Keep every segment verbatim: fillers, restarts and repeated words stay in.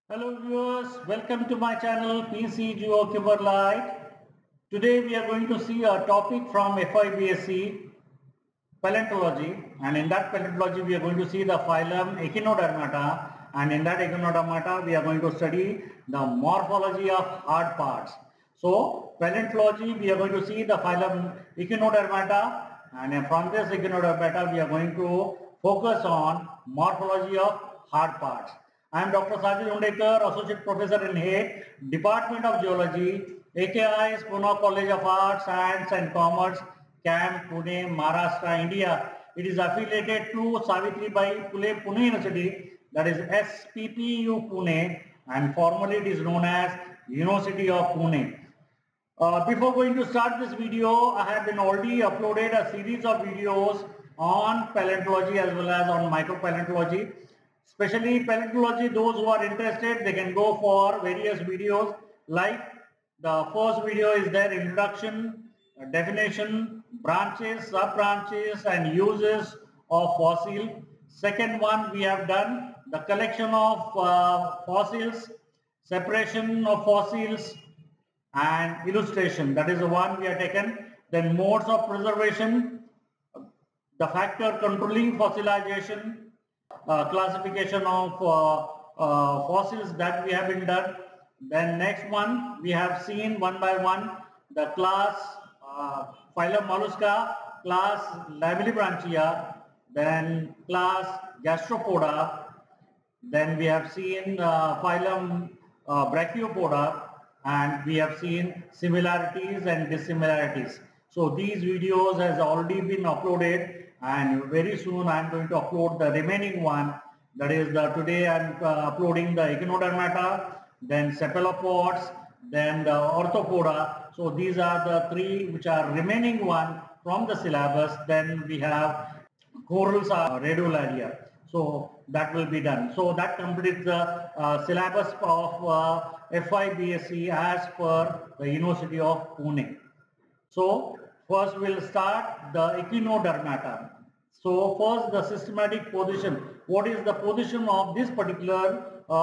Hello viewers, welcome to my channel P C GeoCuber Lite. Today we are going to see a topic from F I B S C paleontology, and in that paleontology we are going to see the phylum Echinodermata, and in that Echinodermata we are going to study the morphology of hard parts. So paleontology we are going to see the phylum Echinodermata, and from this Echinodermata we are going to focus on morphology of hard parts. I am Doctor Sajid Undekar, Associate Professor in Head, Department of Geology, A K I S Pune College of Arts, Science and Commerce, Camp, Pune, Maharashtra, India. It is affiliated to Savitribai Phule Pune University, that is S P P U Pune, and formally it is known as University of Pune. Uh, before going to start this video, I have been already uploaded a series of videos on paleontology as well as on micropaleontology. Especially paleontology, those who are interested, they can go for various videos like the first video is their introduction, definition, branches, sub-branches and uses of fossil. Second one, we have done the collection of uh, fossils, separation of fossils and illustration. That is the one we have taken. Then modes of preservation, the factor controlling fossilization, Uh, classification of uh, uh, fossils that we have been done. Then next one we have seen one by one the class uh, phylum Mollusca, class Lamellibranchia, then class Gastropoda, then we have seen uh, phylum uh, Brachiopoda, and we have seen similarities and dissimilarities. So these videos has already been uploaded, and very soon I am going to upload the remaining one. That is the today I am uh, uploading the Echinodermata, then cephalopods, then the Orthopoda. So these are the three which are remaining one from the syllabus. Then we have corals are radiolaria. So that will be done. So that completes the uh, syllabus of uh, F I B S C as per the University of Pune. So first we'll start the Echinodermata. So first the systematic position. What is the position of this particular uh,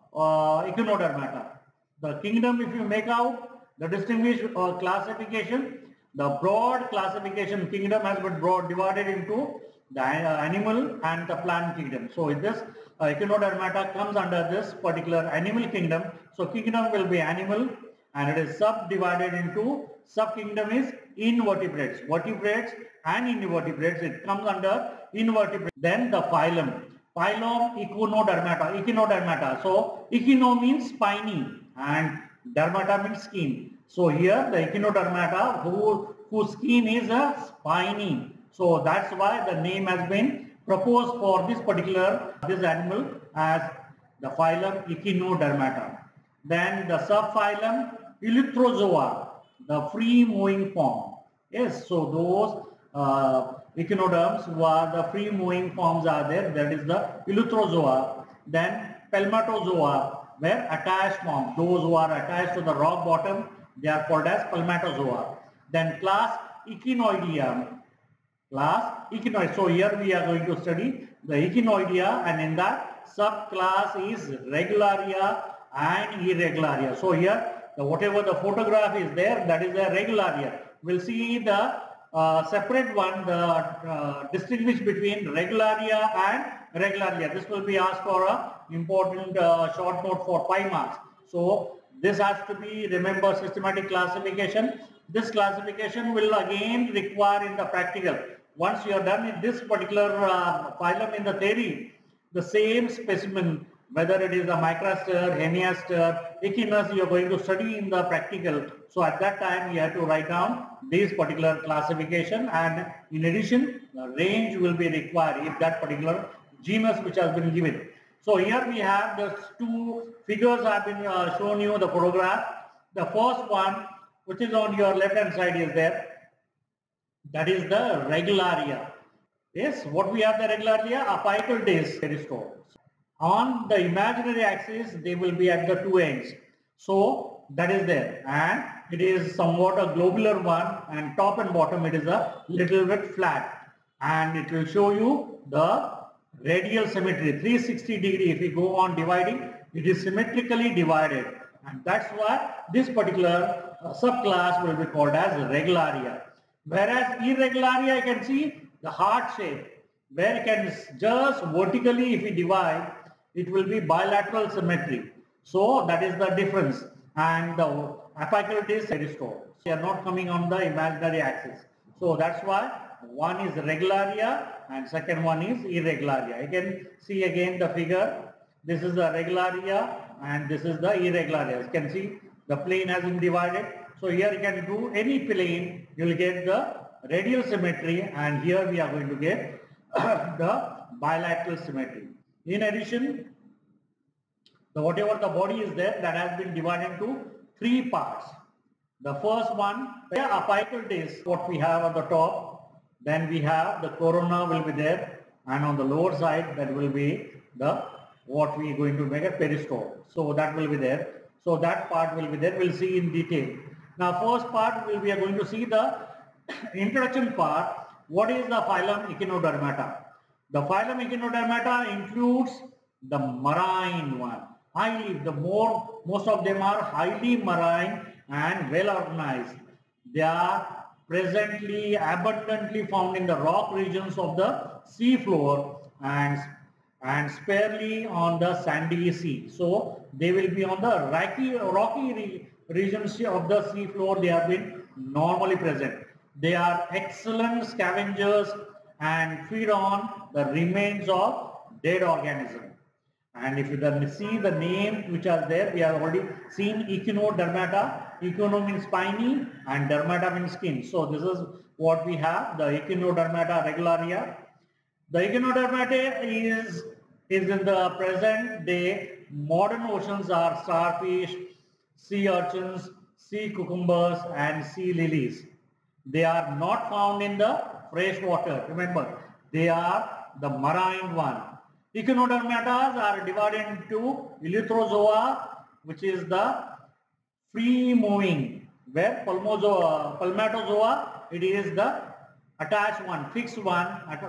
uh, Echinodermata? The kingdom, if you make out, the distinguished uh, classification, the broad classification kingdom has been broad divided into the uh, animal and the plant kingdom. So this uh, Echinodermata comes under this particular animal kingdom. So kingdom will be animal, and it is subdivided into subkingdom is invertebrates, vertebrates and invertebrates. It comes under invertebrates. Then the phylum, phylum Echinodermata, Echinodermata. So echino means spiny and dermata means skin. So here the Echinodermata who, whose skin is a spiny. So that's why the name has been proposed for this particular this animal as the phylum Echinodermata. Then the subphylum Elythrozoa, the free moving form. Yes, so those uh, echinoderms who are the free moving forms are there. That is the Elythrozoa. Then Palmatozoa, where attached form. Those who are attached to the rock bottom, they are called as Palmatozoa. Then class Echinoidea. Class Echinoidea. So here we are going to study the Echinoidea, and in that subclass is Regularia and Irregularia. So here the, whatever the photograph is there, that is a Regularia. We'll see the uh, separate one, the uh, distinguish between Regularia and Regularia. This will be asked for a important uh, short note for five marks. So this has to be remember systematic classification. This classification will again require in the practical. Once you are done in this particular uh, phylum in the theory, the same specimen, whether it is a Micraster, Hemiaster, Echinus, you are going to study in the practical. So at that time you have to write down this particular classification, and in addition the range will be required if that particular genus which has been given. So here we have the two figures I have been uh, shown you the photograph. The first one which is on your left hand side is there. That is the Regularia. Yes, what we have the Regularia? Apical disc periscope. On the imaginary axis, they will be at the two ends. So that is there, and it is somewhat a globular one, and top and bottom it is a little bit flat, and it will show you the radial symmetry, three hundred sixty degree. If we go on dividing, it is symmetrically divided, and that's why this particular uh, subclass will be called as regularia. Whereas irregularia, you can see the heart shape, where you can just vertically, if we divide, it will be bilateral symmetry. So that is the difference, and the apical disc is restored. They are not coming on the imaginary axis. So that's why one is regularia and second one is irregularia. You can see again the figure. This is the regularia and this is the irregularia. You can see the plane has been divided. So here you can do any plane, you will get the radial symmetry, and here we are going to get the bilateral symmetry. In addition, the whatever the body is there, that has been divided into three parts. The first one, the apical disc, what we have on the top, then we have the corona will be there, and on the lower side that will be the what we are going to make a peristome. So that will be there. So that part will be there. We'll see in detail. Now first part will we are going to see the introduction part. What is the phylum Echinodermata? The phylum Echinodermata includes the marine one. Highly, the more most of them are highly marine and well organized. They are presently abundantly found in the rock regions of the sea floor and and sparely on the sandy sea. So they will be on the rocky rocky re regions of the sea floor. They have been normally present. They are excellent scavengers and feed on the remains of dead organisms. And if you then see the names which are there, we have already seen Echinodermata. Echino means spiny and dermata means skin. So this is what we have, the Echinodermata regularia. The Echinodermata is, is in the present day modern oceans are starfish, sea urchins, sea cucumbers and sea lilies. They are not found in the fresh water. Remember, they are the marine one. Echinodermatas are divided into Eleutherozoa, which is the free moving, where Palmozoa, Palmatozoa, it is the attached one, fixed one.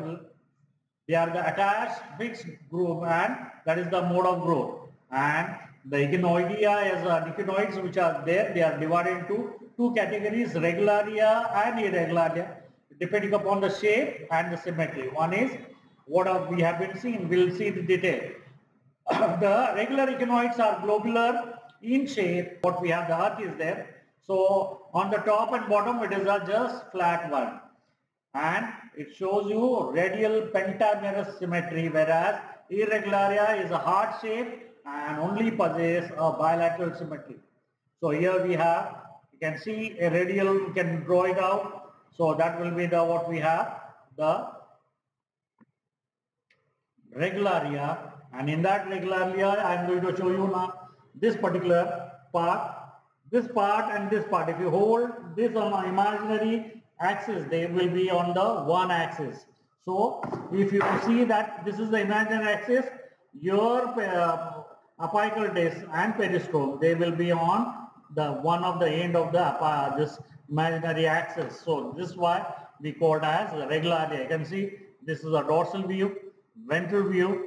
They are the attached fixed group, and that is the mode of growth. And the Echinoidea is uh, echinoids which are there. They are divided into two categories, regularia and irregularia, depending upon the shape and the symmetry. One is what we have been seeing. We'll see the detail. The regular echinoids are globular in shape. What we have, the earth is there. So on the top and bottom it is a just flat one, and it shows you radial pentamerous symmetry, whereas irregularia is a heart shape and only possess a bilateral symmetry. So here we have, you can see a radial, you can draw it out. So that will be the what we have, the regularia, and in that regularia I am going to show you now this particular part, this part and this part. If you hold this on an imaginary axis, they will be on the one axis. So if you see that this is the imaginary axis, your uh, apical disc and peristome, they will be on the one of the end of the uh, this imaginary axis. So this is why we call it as regularia. You can see this is a dorsal view, ventral view.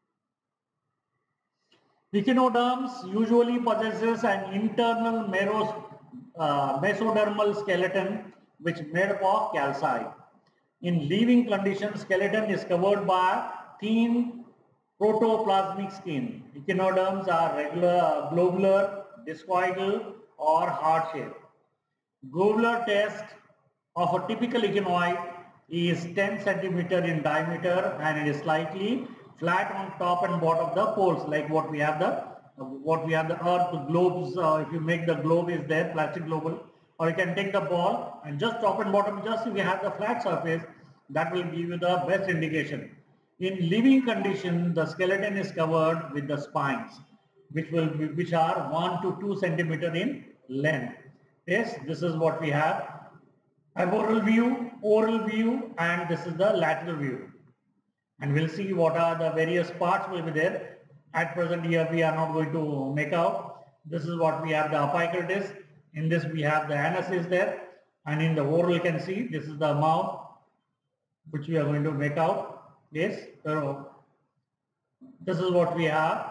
Echinoderms usually possesses an internal meros, uh, mesodermal skeleton which made up of calcite. In living conditions, skeleton is covered by thin protoplasmic skin. Echinoderms are regular, globular, discoidal or heart-shaped. Globular test of a typical echinoid is ten centimeter in diameter, and it is slightly flat on top and bottom of the poles, like what we have the uh, what we have the earth, the globes. Uh, if you make the globe is there, plastic globe, or you can take the ball and just top and bottom, just if you have the flat surface, that will give you the best indication. In living condition, the skeleton is covered with the spines, which will be, which are one to two centimeter in length. Yes, this is what we have. Arboreal view, oral view, and this is the lateral view. And we'll see what are the various parts will be there. At present here we are not going to make out. This is what we have, the apical disc. In this we have the anus is there, and in the oral you can see this is the mouth, which we are going to make out. Yes, so this is what we have.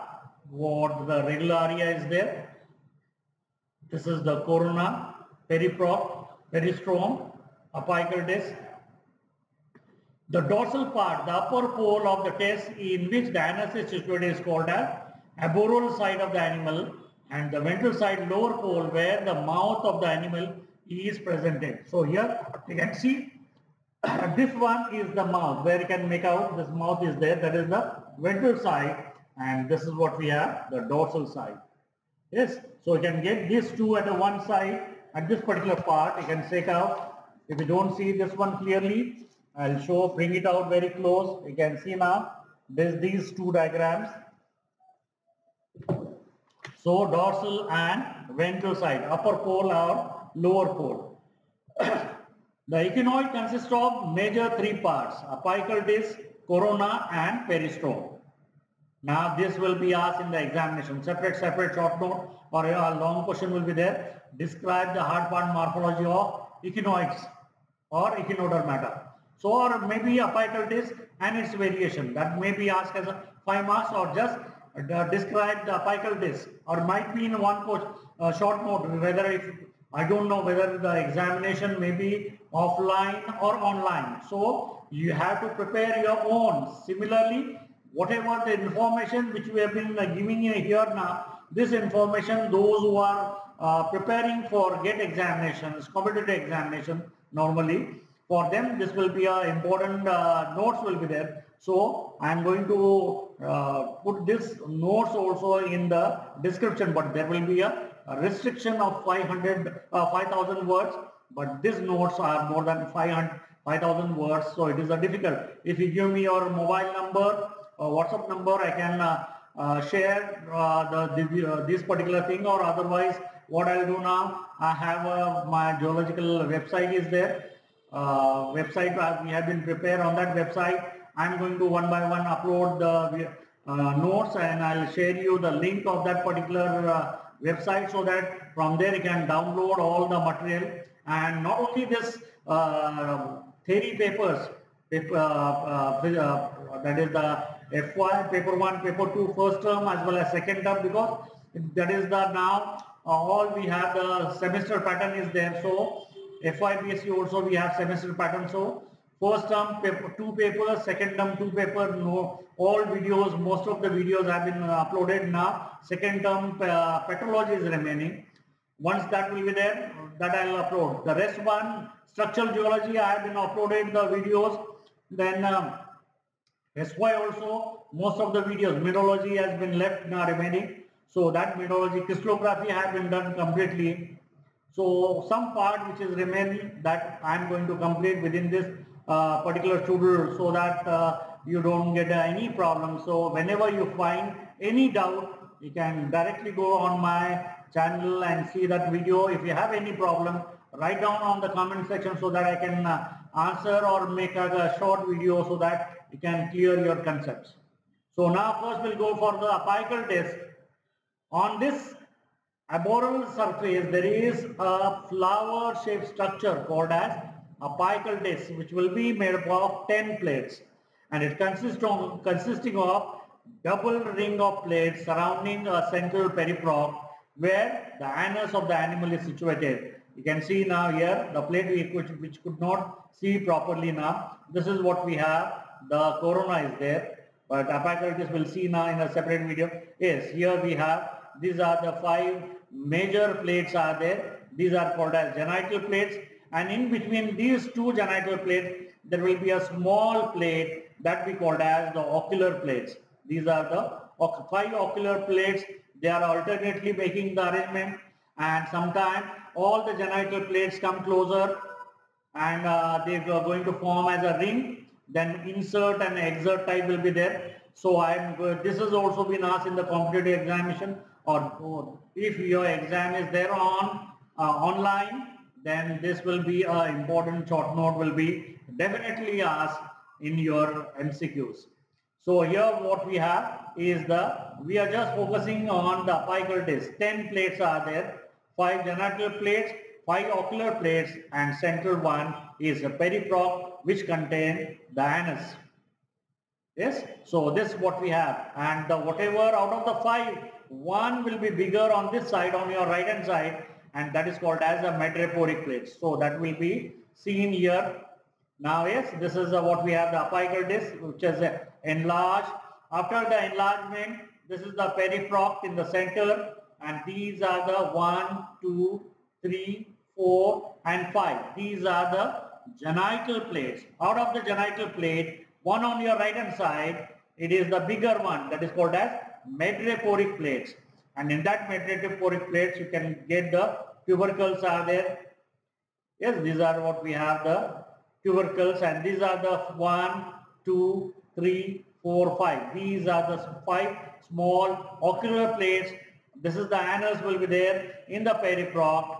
what the regular area is there. This is the corona, periprop, peristome, apical disc. The dorsal part, the upper pole of the disc in which the anus is situated is called as aboral side of the animal, and the ventral side lower pole where the mouth of the animal is presented. So here you can see this one is the mouth where you can make out this mouth is there, that is the ventral side, and this is what we have, the dorsal side. Yes, so you can get these two at the one side at this particular part. You can take out. If you don't see this one clearly, I'll show, bring it out very close. You can see now there's these two diagrams. So dorsal and ventral side, upper pole or lower pole. The echinoid consists of major three parts: apical disc, corona and peristome. Now this will be asked in the examination. Separate, separate short note or a long question will be there. Describe the hard part morphology of echinoids or echinodermata. So, or maybe apical disc and its variation. That may be asked as a five marks, or just uh, describe the apical disc, or might be in one course, uh, short note. Whether if I don't know whether the examination may be offline or online. So you have to prepare your own. Similarly, whatever the information which we have been uh, giving you here now, this information, those who are uh, preparing for GATE examinations, competitive examination, normally for them this will be a important uh, notes will be there. So I am going to uh, put this notes also in the description, but there will be a, a restriction of five hundred, uh, five thousand words, but these notes are more than five hundred, five thousand words, so it is a difficult. If you give me your mobile number, uh, WhatsApp number, I can uh, uh, share uh, the, the uh, this particular thing, or otherwise what I'll do now, I have uh, my geological website is there. Uh, website uh, we have been prepared on that website. I'm going to one by one upload the uh, notes, and I'll share you the link of that particular uh, website, so that from there you can download all the material. And not only this uh, theory papers, paper, uh, uh, that is the F one, paper one, paper two, first term as well as second term, because that is the now uh, all we have the semester pattern is there. So F I B S C also we have semester pattern. So first term paper, two papers, second term two paper, no, all videos, most of the videos have been uh, uploaded now. Second term uh, petrology is remaining. Once that will be there, that I will upload. The rest one, structural geology, I have been uploaded the videos. Then um, S Y also, most of the videos, mineralogy has been left now remaining. So that mineralogy, crystallography have been done completely. So some part which is remaining, that I am going to complete within this uh, particular tutorial, so that uh, you don't get uh, any problem. So whenever you find any doubt, you can directly go on my channel and see that video. If you have any problem, write down on the comment section, so that I can uh, answer or make a, a short video, so that you can clear your concepts. So now first we'll go for the apical disc. On this aboral surface there is a flower shaped structure called as apical disc, which will be made up of ten plates, and it consists of consisting of double ring of plates surrounding a central periprop where the anus of the animal is situated. You can see now here the plate which, which could not see properly now. This is what we have. The corona is there, but apical disc we'll see now in a separate video. Yes, here we have, these are the five major plates are there. These are called as genital plates, and in between these two genital plates there will be a small plate that we called as the ocular plates. These are the five ocular plates. They are alternately making the arrangement, and sometimes all the genital plates come closer, and uh, they are going to form as a ring. Then insert and exert type will be there. So I am good. This has also been asked in the competitive examination, or if your exam is there on uh, online, then this will be an important short note will be definitely asked in your M C Qs. So here what we have is the, we are just focusing on the apical disc. ten plates are there, five genital plates, five ocular plates, and central one is a periprop which contain the anus. Yes, so this is what we have, and the whatever out of the five, one will be bigger on this side, on your right hand side, and that is called as a madreporic plate. So that will be seen here. Now yes, this is uh, what we have, the apical disc, which is uh, enlarged. After the enlargement, this is the periproct in the center, and these are the one, two, three, four, and five. These are the genital plates. Out of the genital plate, one on your right hand side, it is the bigger one, that is called as madreporic plates. And in that madreporic plates, you can get the tubercles are there. Yes, these are what we have, the tubercles, and these are the one, two, three, four, five. These are the five small ocular plates. This is the anus will be there in the periproct.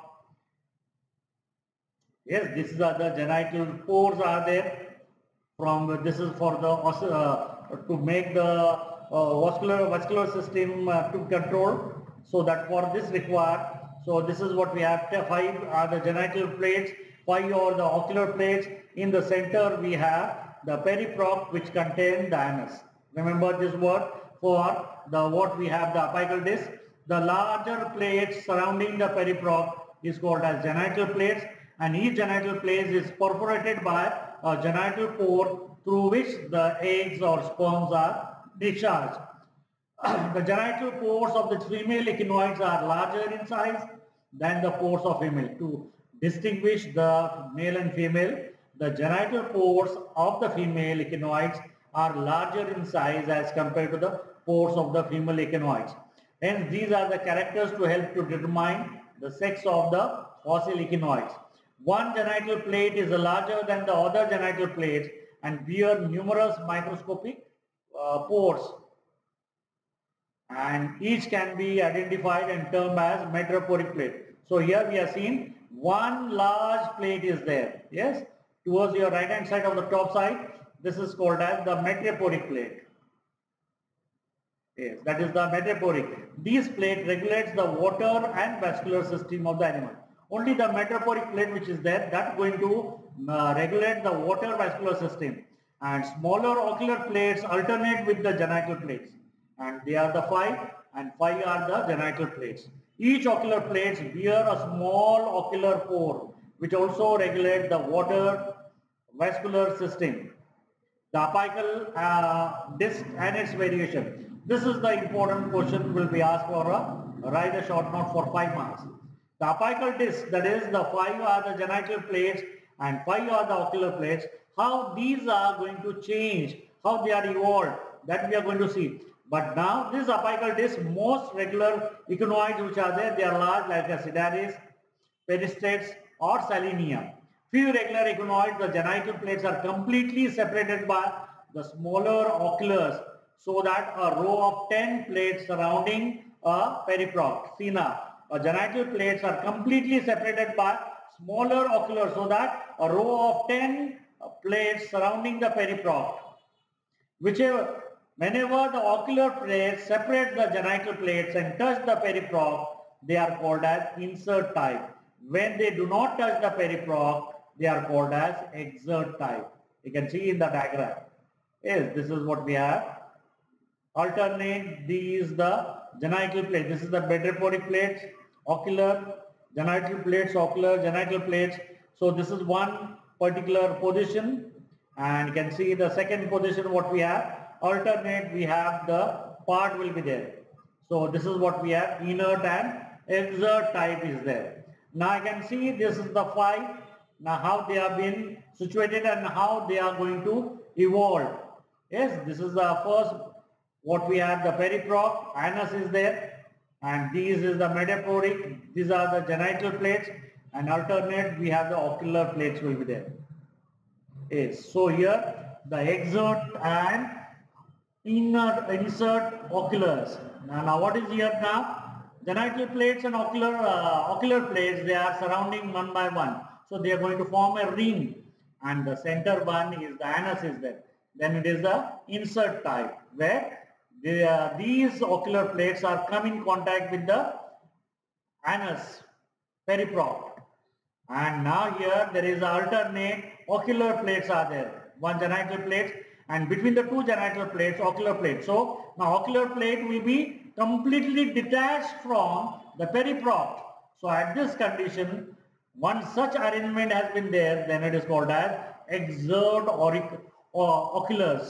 Yes, this is the genital pores are there. From this is for the uh, to make the uh, vascular vascular system uh, to control. So that for this required. So this is what we have. Five are the genital plates. Five are the ocular plates. In the center we have the periproct, which contain the anus. Remember this word for the what we have, the apical disc. The larger plates surrounding the periproct is called as genital plates, and each genital plate is perforated by a genital pore through which the eggs or sperms are discharged. The genital pores of the female echinoids are larger in size than the pores of female. To distinguish the male and female, the genital pores of the female echinoids are larger in size as compared to the pores of the female echinoids. Hence, these are the characters to help to determine the sex of the fossil echinoids. One genital plate is larger than the other genital plates and bear numerous microscopic uh, pores, and each can be identified and termed as madreporic plate. So here we are seeing one large plate is there. Yes, towards your right hand side of the top side, this is called as the madreporic plate. Yes, that is the madreporic. This plate regulates the water and vascular system of the animal. Only the madreporic plate which is there, that's going to uh, regulate the water vascular system, and smaller ocular plates alternate with the genital plates, and they are the five, and five are the genital plates. Each ocular plates bear a small ocular pore which also regulates the water vascular system. The apical uh, disc and its variation. This is the important question will be asked for a write a short note for five marks. The apical disc, that is the five are the genital plates and five are the ocular plates. How these are going to change, how they are evolved, that we are going to see. But now this apical disc, most regular echinoids which are there, they are large like a Sidaris, Peristrates or Salinia. Few regular echinoids, the genital plates are completely separated by the smaller oculars, so that a row of ten plates surrounding a periproct, sena. Uh, genital plates are completely separated by smaller oculars, so that a row of ten uh, plates surrounding the periproct. Whichever, whenever the ocular plates separate the genital plates and touch the periproct, they are called as insert type. When they do not touch the periproct, they are called as exert type. You can see in the diagram. Yes, this is what we have. Alternate these the genital plate. This is the madreporic plates, ocular, genital plates, ocular, genital plates. So this is one particular position, and you can see the second position what we have. Alternate we have the part will be there. So this is what we have, inert and exert type is there. Now I can see this is the five. Now how they have been situated and how they are going to evolve. Yes, this is the first what we have, the periproct, anus is there, and these is the madreporic, these are the genital plates, and alternate we have the ocular plates will be there. Yes, so here the exert and inner insert oculars. Now, now what is here now? Genital plates and ocular uh, ocular plates, they are surrounding one by one. So they are going to form a ring, and the center one is the anus is there. Then it is the insert type, where the, uh, these ocular plates are come in contact with the anus, periproct. And now here there is alternate ocular plates are there. One genital plate and between the two genital plates, ocular plate. So now ocular plate will be completely detached from the periproct. So at this condition, once such arrangement has been there, then it is called as exert auric or oculars.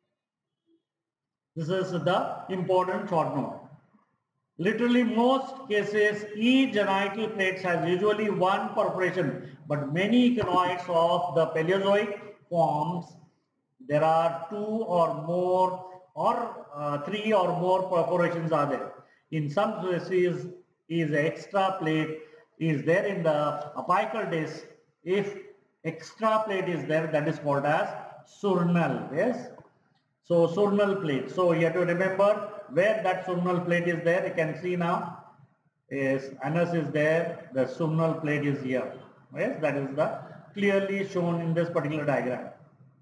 This is the important short note. Literally most cases, each genital plate has usually one perforation, but many echinoids of the Paleozoic forms, there are two or more or uh, three or more perforations are there. In some species, is extra plate is there in the apical disc. If extra plate is there, that is called as surnal. Yes. So surnal plate. So you have to remember where that surnal plate is there. You can see now is anus is there. The surnal plate is here. Yes, that is the clearly shown in this particular diagram.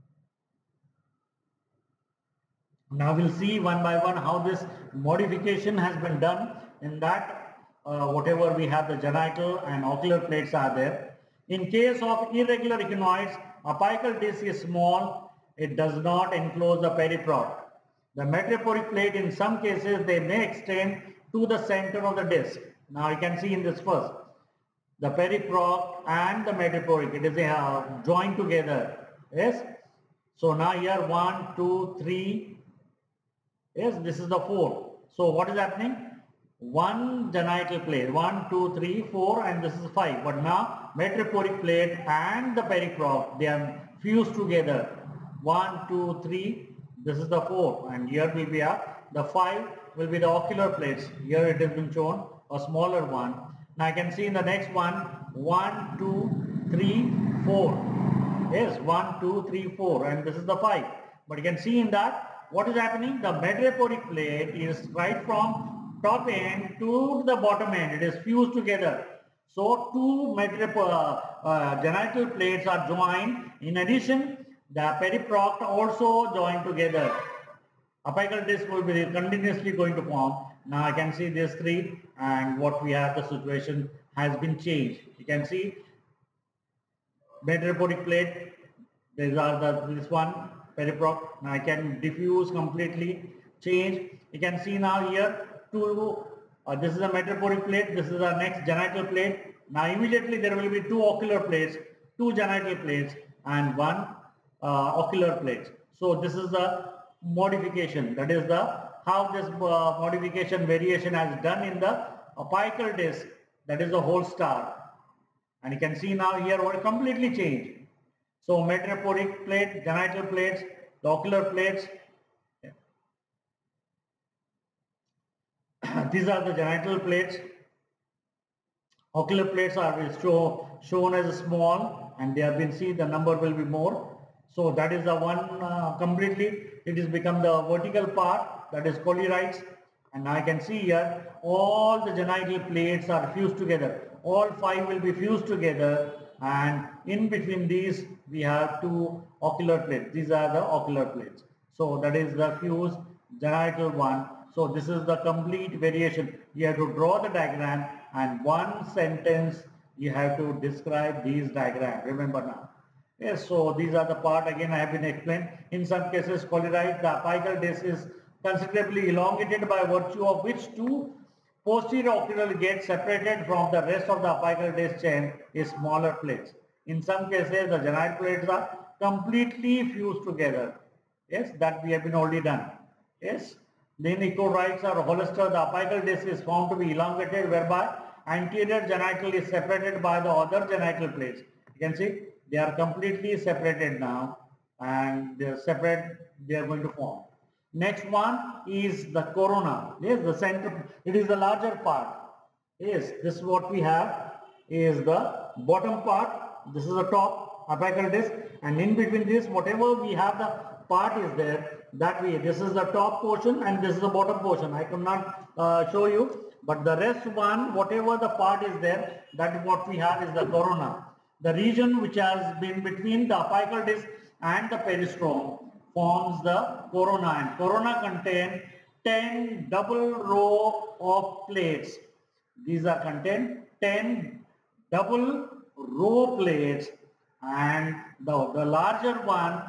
Now we'll see one by one how this modification has been done in that uh, whatever we have the genital and ocular plates are there. In case of irregular echinoids, apical disc is small. It does not enclose the periproct. The metaporic plate, in some cases, they may extend to the center of the disc. Now you can see in this first, the periproct and the metaporic, it is uh, joined together. Yes. So now here one, two, three. Yes, this is the four. So what is happening? One genital plate, one, two, three, four, and this is five. But now metaporic plate and the periproct, they are fused together. One, two, three, this is the four, and here will be a, the five will be the ocular plates. Here it has been shown a smaller one. Now I can see in the next one, one, two, three, four. Yes, one, two, three, four, and this is the five. But you can see in that, what is happening? The metaporic plate is right from top end to the bottom end. It is fused together. So two metapor uh, uh, genital plates are joined. In addition, the periproct also joined together. Apical disc will be continuously going to form. Now I can see these three, and what we have, the situation has been changed. You can see metaporic plate. These are the this one periproct. Now I can diffuse completely, change. You can see now here two. Uh, this is a metaporic plate. This is the next genital plate. Now immediately there will be two ocular plates, two genital plates, and one Uh, ocular plates. So this is the modification. That is the how this uh, modification variation has done in the apical disc. That is the whole star. And you can see now here what completely changed. So metaporic plate, genital plates, the ocular plates. These are the genital plates. Ocular plates are show, shown as small, and they have been seen. The number will be more. So that is the one uh, completely, it is become the vertical part, that is colyrites. And I can see here all the genital plates are fused together. All five will be fused together, and in between these we have two ocular plates. These are the ocular plates. So that is the fused genital one. So this is the complete variation. You have to draw the diagram, and one sentence you have to describe these diagrams. Remember now. Yes, so these are the part again I have been explained. In some cases, colyrites, the apical disc is considerably elongated by virtue of which two posterior ocular get separated from the rest of the apical disc chain is smaller plates. In some cases, the genital plates are completely fused together. Yes, that we have been already done. Yes, then echinoids or holster, the apical disc is found to be elongated, whereby anterior genital is separated by the other genital plates. You can see they are completely separated now, and they are separate, they are going to form. Next one is the corona. Yes, the center, it is the larger part. Yes, this is what we have is the bottom part. This is the top apical disc, and in between this, whatever we have the part is there, that way, this is the top portion and this is the bottom portion. I cannot uh, show you, but the rest one, whatever the part is there, that is what we have is the corona. The region which has been between the apical disc and the peristome forms the corona, and corona contain ten double row of plates. These are contain ten double row plates, and the, the larger one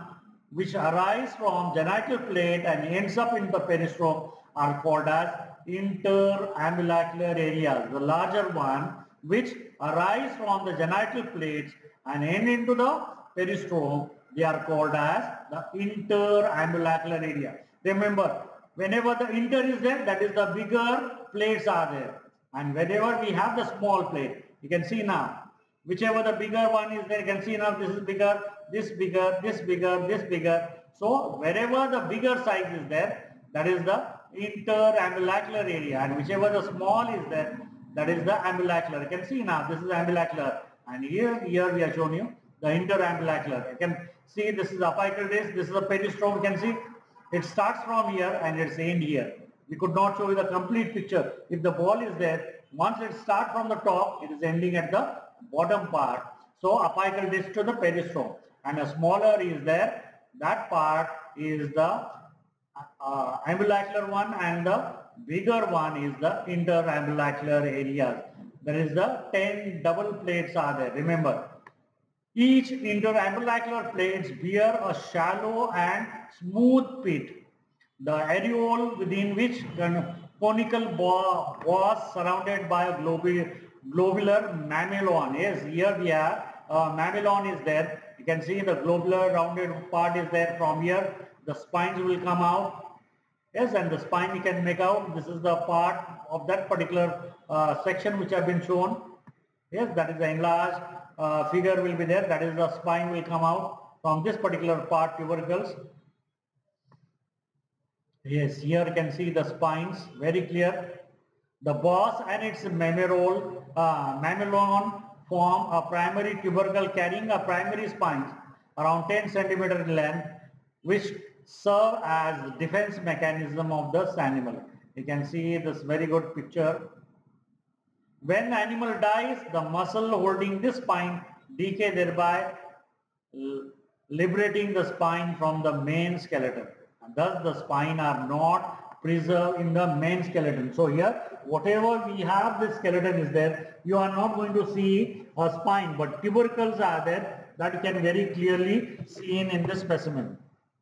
which arise from genital plate and ends up in the peristrome are called as interambulacral areas. The larger one which arise from the genital plates and end into the peristrome, they are called as the interambulacral area. Remember, whenever the inter is there, that is the bigger plates are there. And whenever we have the small plate, you can see now, whichever the bigger one is there, you can see now this is bigger, this bigger, this bigger, this bigger. So wherever the bigger size is there, that is the interambulacral area, and whichever the small is there, that is the ambulacral. You can see now this is ambulacral, and here here we have shown you the interambulacral. You can see this is the apical disc, this is the peristrome. You can see it starts from here and it's end here. We could not show you the complete picture. If the ball is there, once it starts from the top, it is ending at the bottom part. So apical disc to the peristrome, and a smaller is there. That part is the uh, ambulacral one, and the bigger one is the interambulacral areas. There is the ten double plates are there. Remember, each interambulacral plates bear a shallow and smooth pit, the areole within which conical was surrounded by a globular, globular mamelon. Yes, here we have uh, mamelon is there. You can see the globular rounded part is there. From here the spines will come out. Yes, and the spine you can make out. This is the part of that particular uh, section which have been shown. Yes, that is the enlarged uh, figure will be there. That is the spine will come out from this particular part, tubercles. Yes, here you can see the spines very clear. The boss and its mamerole, uh, mamelon form a primary tubercle carrying a primary spines around ten centimeter in length, which serve as the defense mechanism of this animal. You can see this very good picture. When the animal dies, the muscle holding this spine decay, thereby liberating the spine from the main skeleton. And thus the spine are not preserved in the main skeleton. So here, whatever we have, this skeleton is there, you are not going to see a spine, but tubercles are there that you can very clearly seen in this specimen.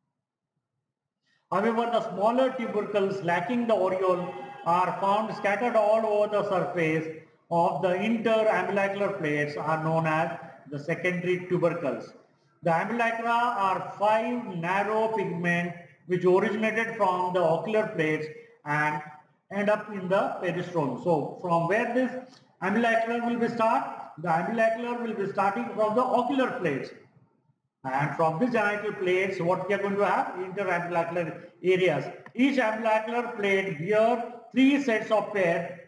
However, the smaller tubercles lacking the aureole are found scattered all over the surface of the interambulacral plates are known as the secondary tubercles. The ambulacra are five narrow pigment which originated from the ocular plates and end up in the peristrome. So from where this ambulacral will be start? The ambulacral will be starting from the ocular plates. And from these genital plates, what we are going to have? Interambulacral areas. Each ambulacral plate bear three sets of pair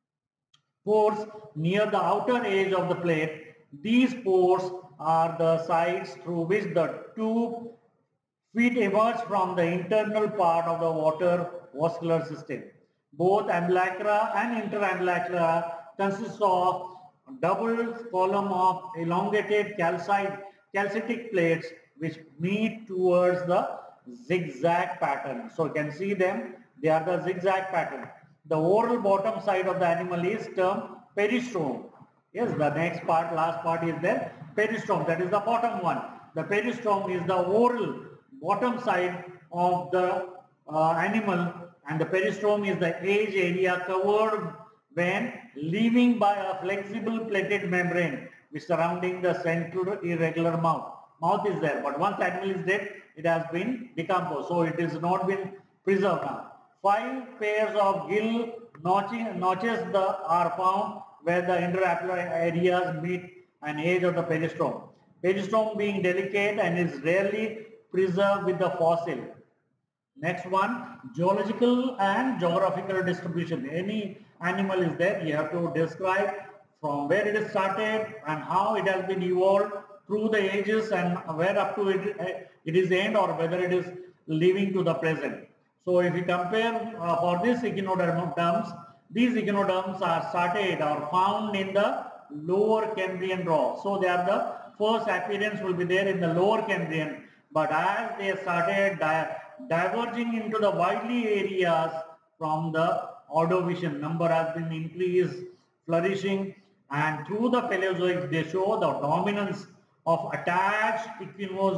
pores near the outer edge of the plate. These pores are the sides through which the tube feet emerge from the internal part of the water vascular system. Both ambulacra and interambulacra consist of double column of elongated calcite, calcitic plates which meet towards the zigzag pattern. So you can see them, they are the zigzag pattern. The oral bottom side of the animal is termed peristrome. Yes, the next part, last part is there, peristrome, that is the bottom one. The peristrome is the oral bottom side of the uh, animal, and the peristrome is the edge area covered when leaving by a flexible plated membrane which surrounding the central irregular mouth. Mouth is there, but once the animal is dead, it has been decomposed, so it is not been preserved now. Five pairs of gill notches the, are found where the interambulacral areas meet an edge of the peristrome. Peristrome being delicate and is rarely preserved with the fossil. Next one, geological and geographical distribution. Any animal is there, you have to describe from where it is started and how it has been evolved through the ages and where up to it, it is end, or whether it is living to the present. So if you compare uh, for these echinoderms, these echinoderms are started or found in the lower Cambrian rock. So they are the first appearance will be there in the lower Cambrian, but as they started di diverging into the widely areas from the Ordovician, number has been increased, flourishing, and through the Paleozoic they show the dominance of attached echinos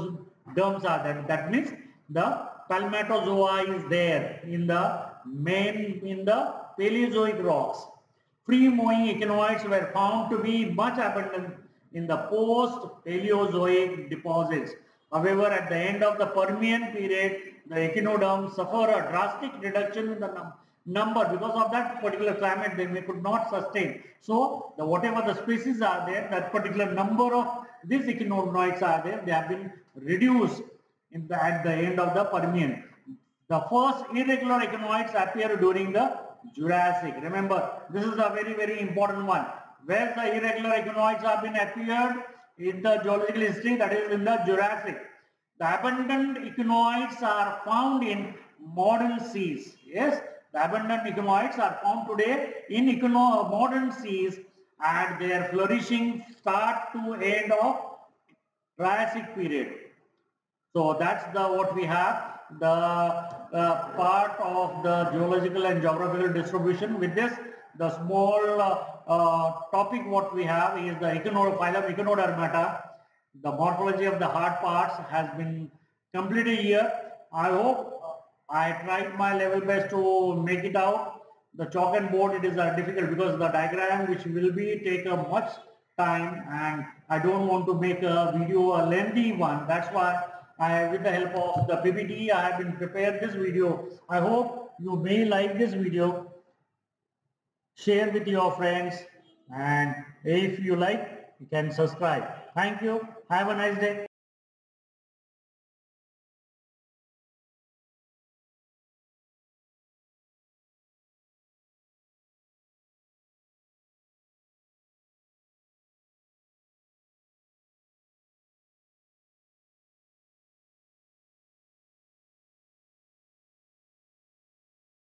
echinoderms are there. That means the Palmatozoa is there in the main in the Paleozoic rocks. Free-moving echinoids were found to be much abundant in the post-Paleozoic deposits. However, at the end of the Permian period, the echinoderms suffer a drastic reduction in the num number. Because of that particular climate, they may could not sustain. So, the, whatever the species are there, that particular number of these echinoderms are there, they have been reduced in the, at the end of the Permian. The first irregular echinoids appeared during the Jurassic. Remember, this is a very, very important one. Where the irregular echinoids have been appeared in the geological history, that is in the Jurassic. The abundant echinoids are found in modern seas. Yes, the abundant echinoids are found today in econo modern seas, and their flourishing start to end of Triassic period. So that's the what we have. The uh, part of the geological and geographical distribution. With this, the small uh, uh, topic what we have is the phylum Echinodermata. The morphology of the hard parts has been completed here. I hope I tried my level best to make it out. The chalk and board, it is uh, difficult because the diagram which will be take a much time, and I don't want to make a video a lengthy one. That's why I, with the help of the P P T, I have been prepared this video. I hope you may like this video. Share with your friends, and if you like, you can subscribe. Thank you. Have a nice day.